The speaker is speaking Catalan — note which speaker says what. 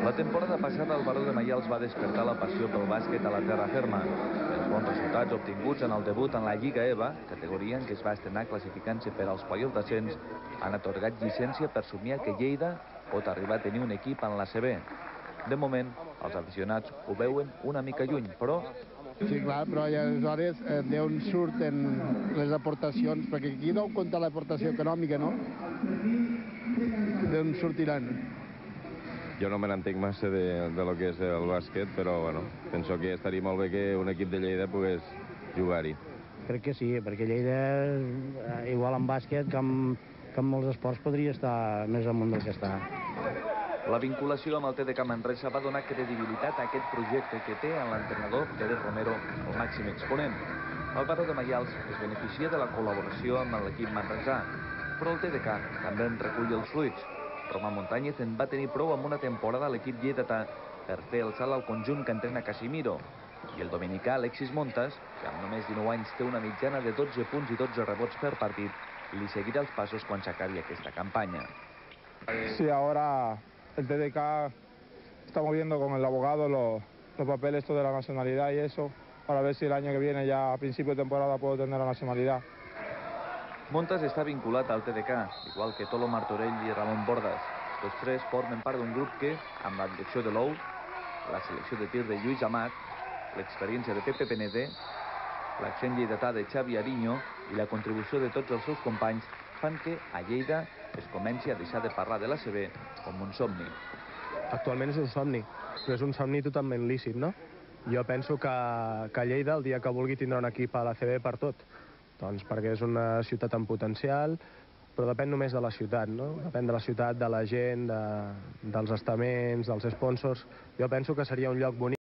Speaker 1: La temporada passada el Baró de Maials va despertar la passió pel bàsquet a la terra ferma. Els bons resultats obtinguts en el debut en la Lliga EVA, categoria en què es va estrenar classificant-se per als play-off d'ascens, han atorgat llicència per somiar que Lleida pot arribar a tenir un equip en la CB. De moment, els aficionats ho veuen una mica lluny, però...
Speaker 2: Sí, clar, però aleshores d'on surten les aportacions? Perquè aquí no compta l'aportació econòmica, no? D'on sortiran?
Speaker 3: Jo no me n'entenc massa de lo que és el bàsquet, però bueno, penso que estaria molt bé que un equip de Lleida pogués jugar-hi.
Speaker 4: Crec que sí, perquè Lleida, igual en bàsquet que en molts esports, podria estar més amunt del que està.
Speaker 1: La vinculació amb el TDK Manresa va donar credibilitat a aquest projecte que té en l'entrenador Pérez Romero, el màxim exponent. El Baró de Maials es beneficia de la col·laboració amb l'equip manresà, però el TDK també en recull els fruits. Romà Montañez en va tenir prou amb una temporada a l'equip lleidatà per fer el salt al conjunt que entrena Casimiro. I el dominicà Alexis Montes, que amb només 19 anys té una mitjana de 12 punts i 12 rebots per partit, li seguirà els passos quan s'acabi aquesta campanya.
Speaker 5: Sí, ahora el TDK está moviendo con el abogado los papeles de la nacionalidad y eso, para ver si el año que viene, ya a principio de temporada, puedo tener la nacionalidad.
Speaker 1: Montes està vinculat al TDK, igual que Tolo Martorell i Ramon Bordas. Tots tres formen part d'un grup que, amb la direcció de l'OU, la selecció de tir de Lluís Amat, l'experiència de Pepe Penedé, l'accent lleidatà de Xavi Ariño i la contribució de tots els seus companys fan que a Lleida es comenci a deixar de parlar de la CB com un somni.
Speaker 6: Actualment és un somni, però és un somni totalment lícit, no? Jo penso que Lleida, el dia que vulgui, tindrà un equip a la CB per tot. Doncs perquè és una ciutat amb potencial, però depèn només de la ciutat, no? Depèn de la ciutat, de la gent, dels estaments, dels sponsors. Jo penso que seria un lloc bonic.